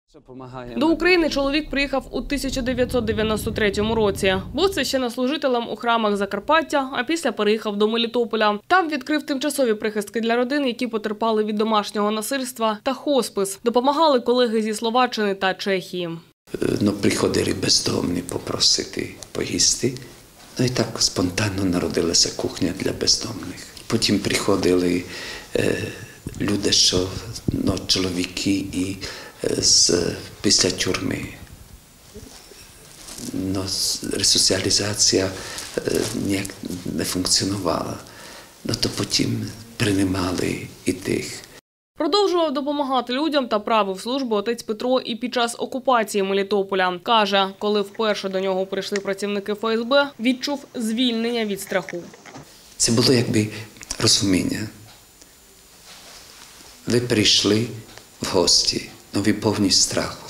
До України чоловік приїхав у 1993 році. Був священнослужителем у храмах Закарпаття, а після переїхав до Мелітополя. Там відкрив тимчасові прихистки для родин, які потерпали від домашнього насильства, та хоспис. Допомагали колеги зі Словаччини та Чехії. Приходили бездомні попросити поїсти. І так спонтанно народилася кухня для бездомних. Потім приходили люди, чоловіки і після тюрми. Ресоціалізація ніяк не функціонувала. То потім приймали і тих. Продовжував допомагати людям та правив службу отець Петро і під час окупації Мелітополя. Каже, коли вперше до нього прийшли працівники ФСБ, відчув звільнення від страху. Це було якби розуміння. Ви прийшли в гості, але ви повні страху.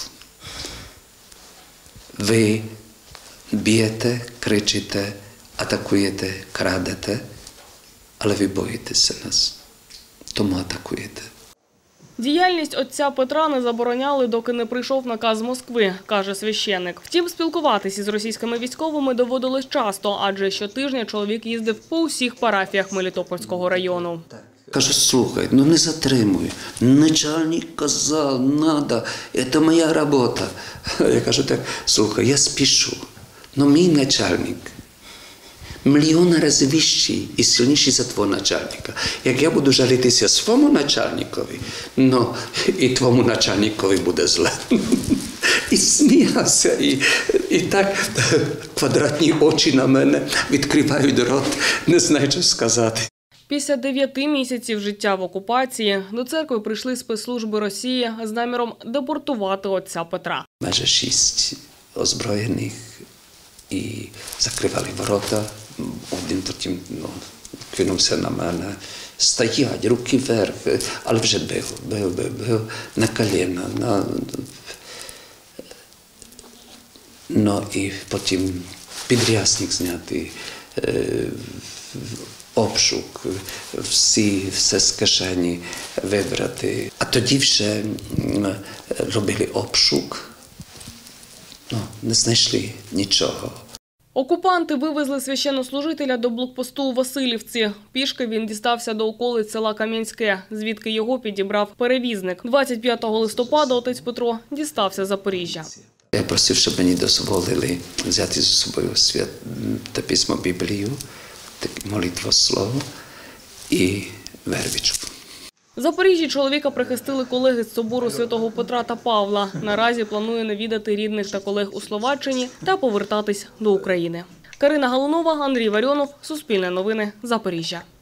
Ви б'єте, кричите, атакуєте, крадете, але ви боїтеся нас, тому атакуєте. Діяльність отця Петра не забороняли, доки не прийшов наказ з Москви, каже священник. Втім, спілкуватися з російськими військовими доводилось часто, адже щотижня чоловік їздив по усіх парафіях Мелітопольського району. Кажу, слухай, не затримуй. Начальник казав, надо, це моя робота. Я кажу так, слухай, я спішу, але мій начальник мільйон разів вищий і сильніший за твого начальника. Як я буду жалітися своєму начальникові, і твоєму начальникові буде зле. І сміявся, і так квадратні очі на мене відкривають рот, не знаю, що сказати. Після 9 місяців життя в окупації до церкви прийшли спецслужби Росії з наміром депортувати отця Петра. Майже 6 озброєних і закривали ворота. Один потім кинувся на мене. Стоять, руки вверх, але вже бив на коліна. І потім підрясник зняти, обшук, все з кишені вибрати. А тоді вже робили обшук, не знайшли нічого. Окупанти вивезли священнослужителя до блокпосту у Василівці. Пішки він дістався до околиць села Кам'янське, звідки його підібрав перевізник. 25 листопада отець Петро дістався Запоріжжя. Я просив, щоб мені дозволили взяти з собою Святе Письмо, Біблію, молитвослово і вервичку. В Запоріжжі чоловіка прихистили колеги з собору Святого Петра та Павла. Наразі планує навідати рідних та колег у Словаччині та повертатись до України. Карина Галунова, Андрій Варіонов, Суспільне новини, Запоріжжя.